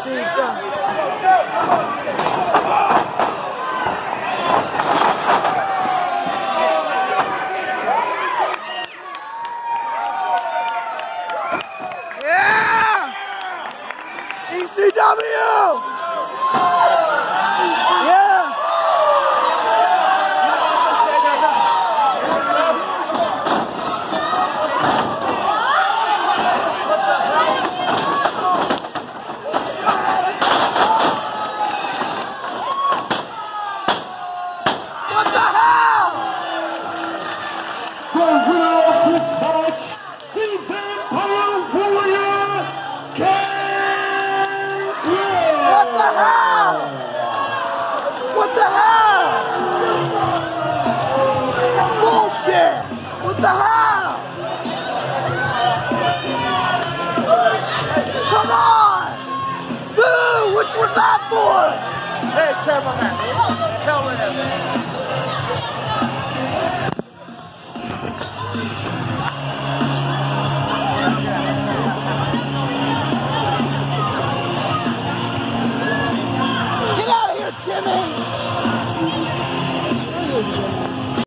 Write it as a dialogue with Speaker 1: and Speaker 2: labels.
Speaker 1: Yeah! ECW! Yeah! What the hell?
Speaker 2: The winner of this match, the Vampire Warrior, Gangrel!
Speaker 1: What the hell? What the hell? Bullshit! What the hell? Come on! Boo! What was that for? Hey, tell me that. Tell me that.